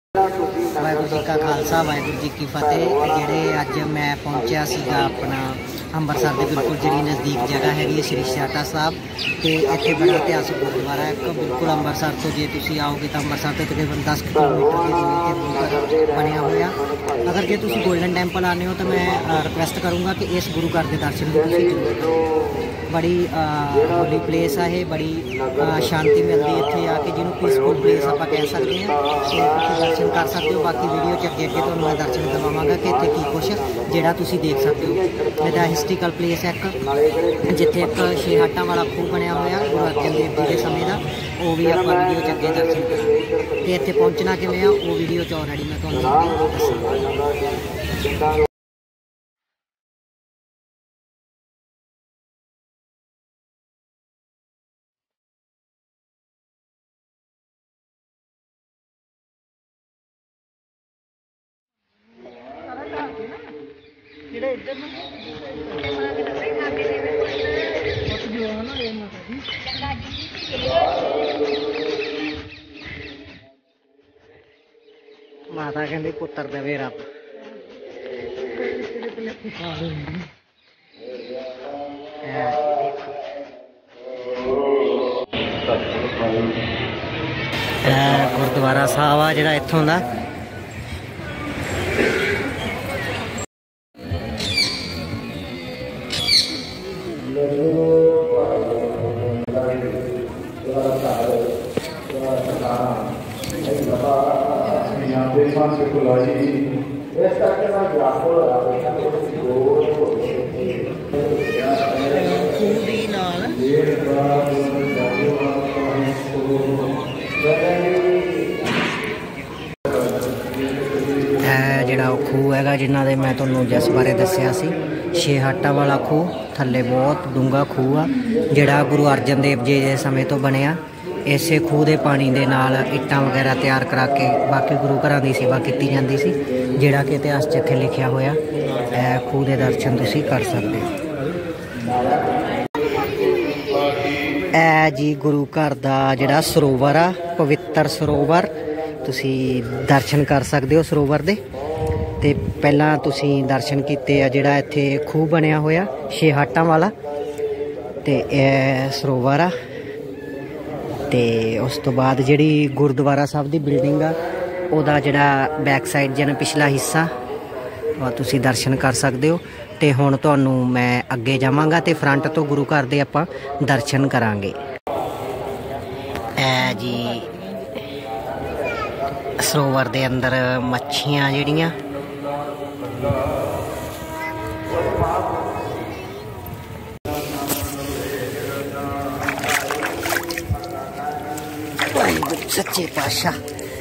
वाहगुरू जी का खालसा वाहगुरू जी की फतेह। ਜਿਹੜੇ ਅੱਜ मैं पहुंचा सीगा अपना ਅੰਮ੍ਰਿਤਸਰ ਦੇ बिल्कुल जी नज़दीक जगह हैगी श्री ਛਿਹਾਟਾ साहब तो इतने बड़ा इतिहासक गुरुद्वारा है बिल्कुल ਅੰਮ੍ਰਿਤਸਰ तो जे तुम आओगे तो ਅੰਮ੍ਰਿਤਸਰ तो तकरीबन 10 किलोमीटर की दूरी पर बनया हुआ। अगर जे तुम गोल्डन टैंपल आने हो तो मैं रिक्वेस्ट करूँगा कि इस गुरु घर के दर्शन भी जरूर करो। बड़ी होली प्लेस है ये, बड़ी शांति मिलती है इतने आके जिन्होंने पीसफुल प्लेस आप कह सकते हैं। तो दर्शन कर सकते हो। बाकी वीडियो च अगे अगे तो मैं दर्शन करवावांगा कि इतने की कुछ जोड़ा तुम देख सकते हो। ਇਹਦਾ हिस्टोरिकल प्लेस है एक जिथे एक ਛਿਹਾਟਾ वाला खूह बनया हुआ गुरु अर्जन देव जी के समय का, वो भी आप वीडियो च अगे दर्शन करेंगे। तो इतने पहुँचना किमें आ वो वीडियो च ऑलरेडी मैं तुहानूं दस्सांगा। माता कहती पुत्र देवे रब। गुरुद्वारा साहब आ जिहड़ा इत्थों दा ਜਿਹੜਾ ਖੂਹ ਹੈਗਾ ਜਿਨ੍ਹਾਂ ਦੇ ਮੈਂ ਤੁਹਾਨੂੰ ਜਿਸ ਬਾਰੇ ਦੱਸਿਆ ਸੀ ਛਿਹਾਟਾ ਵਾਲਾ ਖੂਹ ਥੱਲੇ ਬਹੁਤ ਡੂੰਘਾ ਖੂਹ ਆ ਜਿਹੜਾ ਗੁਰੂ ਅਰਜਨ ਦੇਵ ਜੀ ਦੇ ਸਮੇਂ ਤੋਂ ਬਣਿਆ। ਇਸੇ ਖੂਹ ਦੇ ਪਾਣੀ ਦੇ ਨਾਲ ਇੱਟਾਂ ਵਗੈਰਾ ਤਿਆਰ ਕਰਾ ਕੇ ਬਾਕੀ ਗੁਰੂ ਘਰਾਂ ਦੀ ਸੇਵਾ ਕੀਤੀ ਜਾਂਦੀ ਸੀ, ਜਿਹੜਾ ਕਿ ਇਤਿਹਾਸ 'ਚ ਇੱਥੇ ਲਿਖਿਆ ਹੋਇਆ। ਇਹ ਖੂਹ ਦੇ ਦਰਸ਼ਨ ਤੁਸੀਂ ਕਰ ਸਕਦੇ ਹੋ। ਇਹ ਜੀ ਗੁਰੂ ਘਰ ਦਾ ਜਿਹੜਾ ਸਰੋਵਰ ਆ, ਪਵਿੱਤਰ ਸਰੋਵਰ, ਤੁਸੀਂ ਦਰਸ਼ਨ ਕਰ ਸਕਦੇ ਹੋ ਸਰੋਵਰ ਦੇ। ਤੇ ਪਹਿਲਾਂ ਤੁਸੀਂ ਦਰਸ਼ਨ ਕੀਤੇ ਆ ਜਿਹੜਾ ਇੱਥੇ ਖੂਹ ਬਣਿਆ ਹੋਇਆ ਛਿਹਾਟਾ ਵਾਲਾ, ਤੇ ਇਹ ਸਰੋਵਰ ਆ। ਤੇ ਉਸ ਤੋਂ ਬਾਅਦ ਜਿਹੜੀ ਗੁਰਦੁਆਰਾ ਸਾਹਿਬ ਦੀ ਬਿਲਡਿੰਗ ਆ ਉਹਦਾ ਜਿਹੜਾ ਬੈਕ ਸਾਈਡ ਜਿਹਨਾਂ ਪਿਛਲਾ ਹਿੱਸਾ ਉਹ ਤੁਸੀਂ ਦਰਸ਼ਨ ਕਰ ਸਕਦੇ ਹੋ। ਤੇ ਹੁਣ ਤੁਹਾਨੂੰ ਮੈਂ ਅੱਗੇ ਜਾਵਾਂਗਾ ਤੇ ਫਰੰਟ ਤੋਂ ਗੁਰੂ ਘਰ ਦੇ ਆਪਾਂ ਦਰਸ਼ਨ ਕਰਾਂਗੇ। ਇਹ ਜੀ ਸਰੋਵਰ ਦੇ ਅੰਦਰ ਮੱਛੀਆਂ ਜਿਹੜੀਆਂ सच्चे पातशाह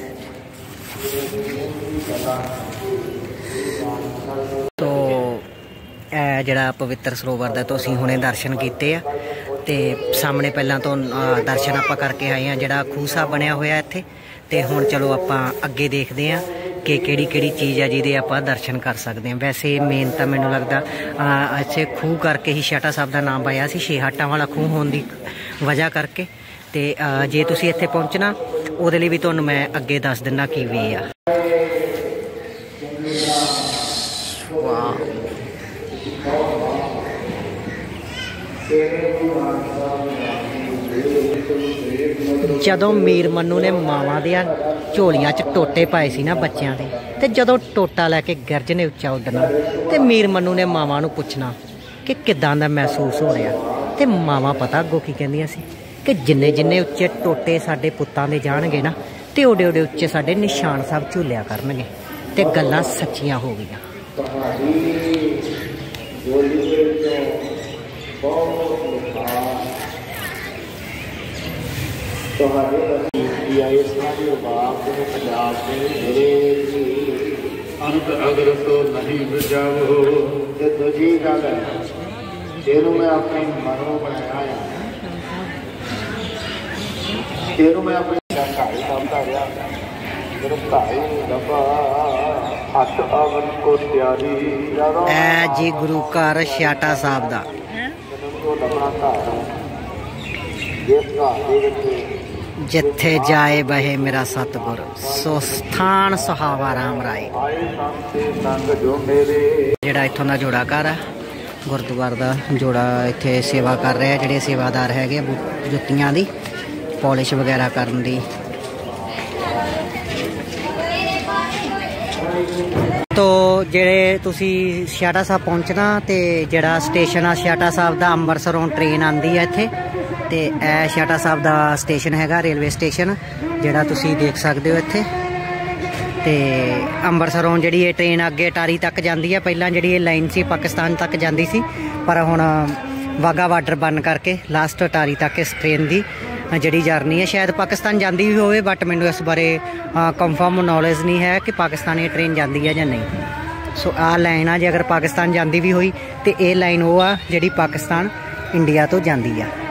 तो ਜਿਹੜਾ ਪਵਿੱਤਰ ਸਰੋਵਰ ਦਾ ਤੁਸੀਂ ਹੁਣੇ ਦਰਸ਼ਨ ਕੀਤੇ ਆ। ਤੇ ਸਾਹਮਣੇ ਪਹਿਲਾਂ ਤੋਂ ਦਰਸ਼ਨ ਆਪਾਂ ਕਰਕੇ ਆਏ ਆ ਜਿਹੜਾ ਖੂਹ ਸਾਹਿਬ ਬਣਿਆ ਹੋਇਆ ਇੱਥੇ। ਤੇ ਹੁਣ ਚਲੋ ਆਪਾਂ ਅੱਗੇ ਦੇਖਦੇ ਆ ਕਿ ਕਿਹੜੀ ਕਿਹੜੀ ਚੀਜ਼ ਆ ਜਿਹਦੇ ਆਪਾਂ ਦਰਸ਼ਨ ਕਰ ਸਕਦੇ ਹਾਂ। ਵੈਸੇ ਮੇਨ ਤਾਂ ਮੈਨੂੰ ਲੱਗਦਾ ਇੱਥੇ ਖੂਹ ਕਰਕੇ ਹੀ ਛਿਹਾਟਾ ਸਾਹਿਬ ਦਾ ਨਾਮ ਪਾਇਆ ਸੀ, ਛਿਹਾਟਾ ਵਾਲਾ ਖੂਹ ਹੋਣ ਦੀ ਵਜ੍ਹਾ ਕਰਕੇ। ਤੇ ਜੇ ਤੁਸੀਂ ਇੱਥੇ ਪਹੁੰਚਣਾ ਉਹਦੇ ਲਈ ਵੀ ਤੁਹਾਨੂੰ ਮੈਂ ਅੱਗੇ ਦੱਸ ਦਿੰਦਾ ਕੀ ਵੇ ਆ। ਜਦੋਂ ਮੀਰ ਮਨੂੰ ਨੇ ਮਾਵਾਂ ਦੀਆਂ ਝੋਲੀਆਂ 'ਚ ਟੋਟੇ ਪਾਏ ਸੀ ਨਾ ਬੱਚਿਆਂ ਦੇ, ਤੇ ਜਦੋਂ ਟੋਟਾ ਲੈ ਕੇ ਗਿਰਜ ਨੇ ਉੱਚਾ ਉੱਡਣਾ ਤੇ ਮੀਰ ਮਨੂੰ ਨੇ ਮਾਵਾਂ ਨੂੰ ਪੁੱਛਣਾ ਕਿ ਕਿੱਦਾਂ ਦਾ ਮਹਿਸੂਸ ਹੋ ਰਿਹਾ। ਤੇ ਮਾਵਾਂ ਪਤਾ ਅੱਗੋਂ ਕੀ ਕਹਿੰਦੀਆਂ ਸੀ ਕਿ ਜਿੰਨੇ ਜਿੰਨੇ ਉੱਚੇ ਟੋਟੇ ਸਾਡੇ ਪੁੱਤਾਂ ਦੇ ਜਾਣਗੇ ਨਾ ਤੇ ਓਡੇ ਓਡੇ ਉੱਚੇ ਸਾਡੇ ਨਿਸ਼ਾਨ ਸਾਹਿਬ ਝੂਲਿਆ ਕਰਨਗੇ। ਤੇ ਗੱਲਾਂ ਸੱਚੀਆਂ ਹੋ ਗਈਆਂ। अगर तो नहीं बजाओ दूजी गल तेनू मैं अपने मनो बनाया तेनू मैं अपनी ढाई करता रहा मेरे ढाई दफा हथ अवन को तैयारी जी गुरु घर छिहाਟਾ साहब का ਲੱਭਣਾ ਘਰ ਜਿਸ ਘਰ ਦੇ ਵਿੱਚ जिथे जाए बहे मेरा सतगुर सो स्थान सुहावा राम राय। ਜਿਹੜਾ ਇੱਥੋਂ ਦਾ ਜੋੜਾ ਘਰ ਆ ਗੁਰਦੁਆਰਾ ਦਾ ਜੋੜਾ ਇੱਥੇ ਸੇਵਾ ਕਰ ਰਿਹਾ। ਜਿਹੜੇ ਸੇਵਾਦਾਰ ਹੈਗੇ ਜੁੱਤੀਆਂ ਦੀ ਪੋਲਿਸ਼ ਵਗੈਰਾ ਕਰਨ ਦੀ। ਤੋ ਜਿਹੜੇ ਤੁਸੀਂ ਛਿਆਟਾ ਸਾਹਿਬ ਪਹੁੰਚਣਾ ਤੇ ਜਿਹੜਾ ਸਟੇਸ਼ਨ ਆ ਛਿਆਟਾ ਸਾਹਿਬ ਦਾ ਅੰਮ੍ਰਿਤਸਰੋਂ ਟ੍ਰੇਨ ਆਉਂਦੀ ਆ ਇੱਥੇ ਤੇ ਇਹ ਛਿਆਟਾ ਸਾਹਿਬ ਦਾ ਸਟੇਸ਼ਨ ਹੈਗਾ ਰੇਲਵੇ ਸਟੇਸ਼ਨ ਜਿਹੜਾ ਤੁਸੀਂ ਦੇਖ ਸਕਦੇ ਹੋ ਇੱਥੇ। ਤੇ ਅੰਮ੍ਰਿਤਸਰੋਂ ਜਿਹੜੀ ਇਹ ਟ੍ਰੇਨ ਅੱਗੇ ਟਾਰੀ ਤੱਕ ਜਾਂਦੀ ਹੈ। ਪਹਿਲਾਂ ਜਿਹੜੀ ਇਹ ਲਾਈਨ ਸੀ ਪਾਕਿਸਤਾਨ ਤੱਕ ਜਾਂਦੀ ਸੀ ਪਰ ਹੁਣ ਵਾਘਾ ਬਾਰਡਰ ਬੰਦ ਕਰਕੇ ਲਾਸਟ ਟਾਰੀ ਤੱਕ ਇਸ ਟ੍ਰੇਨ ਦੀ ਜਿਹੜੀ ਜਰਨੀ ਹੈ। ਸ਼ਾਇਦ ਪਾਕਿਸਤਾਨ ਜਾਂਦੀ ਵੀ ਹੋਵੇ ਬਟ ਮੈਨੂੰ ਇਸ ਬਾਰੇ ਕੰਫਰਮ ਨੌਲੇਜ ਨਹੀਂ ਹੈ ਕਿ ਪਾਕਿਸਤਾਨ ਇਹ ਟ੍ਰੇਨ ਜਾਂਦੀ ਹੈ ਜਾਂ ਨਹੀਂ। ਸੋ ਆਹ ਲਾਈਨ ਆ ਜੇ ਅਗਰ ਪਾਕਿਸਤਾਨ ਜਾਂਦੀ ਵੀ ਹੋਈ ਤੇ ਇਹ ਲਾਈਨ ਉਹ ਆ ਜਿਹੜੀ ਪਾਕਿਸਤਾਨ ਇੰਡੀਆ ਤੋਂ ਜਾਂਦੀ ਆ।